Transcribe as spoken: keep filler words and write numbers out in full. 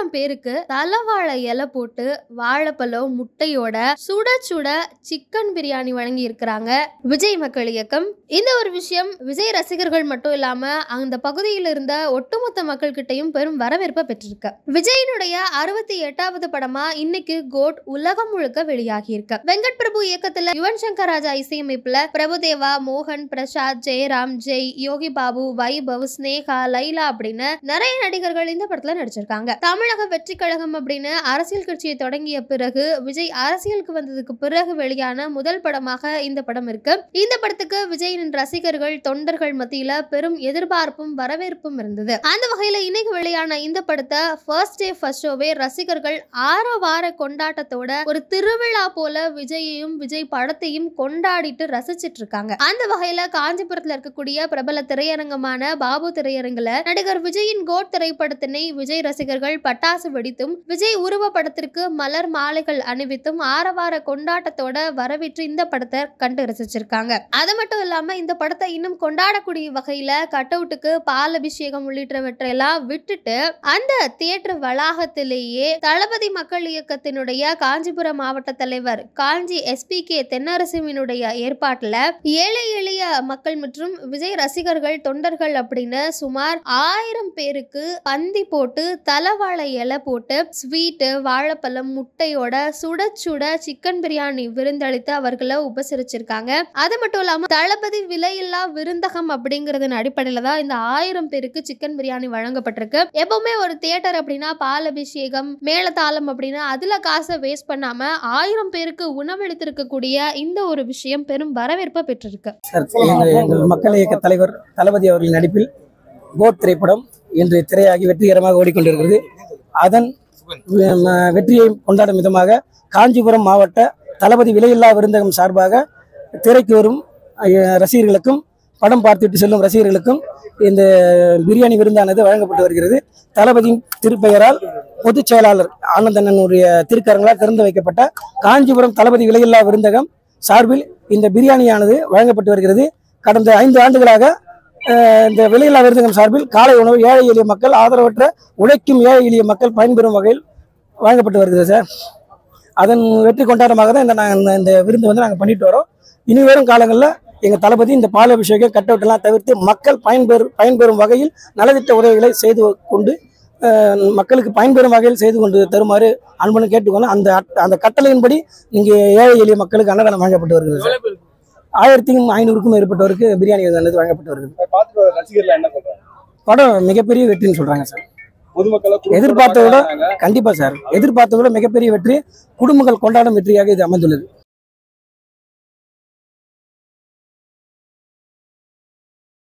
ஆயிரம் பேருக்கு தலவாழை இலை போட்டு வாழைப்பழம் முட்டையோட சுட சுட சிக்கன் பிரியாணி வழங்கி இருக்கிறாங்க விஜய் மக்கள் இயக்கம். இந்த ஒரு விஷயம் விஜய் ரசிகர்கள் மட்டும் இல்லாம அந்த பகுதியில் இருந்த ஒட்டுமொத்த மக்கள் கிட்டையும் பெரும் வரவேற்பை பெற்றிருக்கு. விஜயினுடைய அறுபத்தி எட்டாவது படமா இன்னைக்கு கோட் உலகம் முழுக்க வெளியாகி இருக்கு. வெங்கட் பிரபு இயக்கத்துல யுவன் சங்கர் ராஜா இசையமைப்புல பிரபுதேவா, மோகன், பிரசாத், ஜெயராம், ஜெய், யோகி பாபு, வைபவ், ஸ்னேகா, லைலா அப்படின்னு நிறைய நடிகர்கள் இந்த படத்துல நடிச்சிருக்காங்க. தமிழக வெற்றி கழகம் அப்படின்னு அரசியல் கட்சியை தொடங்கிய பிறகு விஜய் அரசியலுக்கு வந்ததுக்கு பிறகு வெளியான முதல் படமாக இந்த படம் இருக்கு. இந்த படத்துக்கு விஜயின் ரசிகர்கள் தொண்டர்கள் மத்தியில பெரும் எதிர்பார்ப்பும் வரவேற்பும் இருந்தது. அந்த வகையில இன்னைக்கு வெளியான இந்த படத்தை ஃபர்ஸ்ட் டே ஃபர்ஸ்ட் ஷோவே ரசிகர்கள் ஆற வார கொண்டாட்டத்தோட ஒரு திருவிழா போல விஜயையும் விஜய் படத்தையும் கொண்டாடிட்டு ரசிச்சிட்டு இருக்காங்க. அந்த வகையில காஞ்சிபுரத்துல இருக்கக்கூடிய பிரபல திரையரங்கமான பாபு திரையரங்குல நடிகர் விஜயின் கோட் திரைப்படத்தினை விஜய் ரசிகர்கள் பட்டாசு வெடித்தும் விஜய் உருவ படத்திற்கு மலர் மாலைகள் அணிவித்தும் ஆரவார கொண்டாட்டத்தோட வரவேற்று இந்த படத்தை கண்டு ரசிச்சிருக்காங்க. அது மட்டும் இல்லாம இந்த படத்தை இன்னும் கொண்டாடக்கூடிய வகையில கட் அவுட்டுக்கு பால் அபிஷேகம் உள்ளிட்டவற்றையெல்லாம் விட்டுட்டு அந்த தியேட்டர் வளாகத்திலேயே தளபதி மக்கள் இயக்கத்தினுடைய காஞ்சிபுரம் மாவட்ட தலைவர் காஞ்சி எஸ்பி கே தென்னரசுவினுடைய ஏற்பாட்டுல ஏழை எளிய மக்கள் மற்றும் விஜய் ரசிகர்கள் தொண்டர்கள் அப்படின்னு சுமார் ஆயிரம் பேருக்கு பந்தி போட்டு தலவாழை இலை போட்டு ஸ்வீட் வாழைப்பழம் முட்டையோட சுட சுட சிக்கன் பிரியாணி விருந்தளித்து அவர்களை உபசரிச்சிருக்காங்க. அது மட்டும் இல்லாம தளபதி விலையில்லா விருந்தகம் அப்படிங்கறதன் அடிப்படையில தான் இந்த ஆயிரம் பேருக்கு சிக்கன் பிரியாணி வழங்கப்பட்டிருக்கு. எப்பவுமே ஒரு தியேட்டர் அப்படின்னா பால் அபிஷேகம் மேளதாளம் அப்படின்னா அதுல காசை வேஸ்ட் பண்ணாம ஆயிரம் பேருக்கு உணவளித்திருக்கக்கூடிய இந்த ஒரு விஷயம் பெரும் வரவேற்பை பெற்றிருக்கு. மக்கள் இயக்க தலைவர் தளபதி அவர்களின் நடிப்பில் கோட் திரைப்படம் இன்று திரையாகி வெற்றிகரமாக ஓடிக்கொண்டிருக்கிறது. அதன் வெற்றியை கொண்டாடும் விதமாக காஞ்சிபுரம் மாவட்ட தளபதி விலையில்லா விருந்தகம் சார்பாக திரைக்கு வரும் ரசிகர்களுக்கும் படம் பார்த்துட்டு செல்லும் ரசிகர்களுக்கும் இந்த பிரியாணி விருந்தானது வழங்கப்பட்டு வருகிறது. தளபதியின் திருப்பெயரால் பொதுச் செயலாளர் ஆனந்தனுடைய திருக்கரங்களால் திறந்து வைக்கப்பட்ட காஞ்சிபுரம் தளபதி விலையில்லா விருந்தகம் சார்பில் இந்த பிரியாணியானது வழங்கப்பட்டு வருகிறது. கடந்த ஐந்து ஆண்டுகளாக இந்த விலையில்லா விருந்தகம் சார்பில் காலை உணவு ஏழை எளிய மக்கள் ஆதரவற்ற உழைக்கும் ஏழை எளிய மக்கள் பயன்பெறும் வகையில் வழங்கப்பட்டு வருகிறது சார். அதன் வெற்றி கொண்டாட்டமாக தான் இந்த நாங்கள் இந்த விருந்து வந்து நாங்கள் பண்ணிட்டு வரோம். இனி வரும் காலங்களில் எங்கள் தளபதி இந்த பால் அபிஷேகம் கட் அவுட் எல்லாம் தவிர்த்து மக்கள் பயன்பெறும் பயன்பெறும் வகையில் நலத்திட்ட உதவிகளை செய்து கொண்டு மக்களுக்கு பயன்பெறும் வகையில் செய்து கொண்டு தருமாறு அன்புன்னு கேட்டுக்கொண்டு அந்த அந்த கட்டளையின்படி இங்கே ஏழை எளிய மக்களுக்கு அன்னதானம் வழங்கப்பட்டு வருகிறது. ஆயிரத்தி ஐநூறுக்கும் மேற்பட்டவருக்கு பிரியாணி வழங்கப்பட்டு வருகிறது. படம் மிகப்பெரிய வெற்றின்னு சொல்றாங்க சார். எதிர்பார்த்த விட கண்டிப்பா சார் எதிர்பார்த்த விட மிகப்பெரிய வெற்றி, குடும்பங்கள் கொண்டாடும் வெற்றியாக இது அமைந்துள்ளது.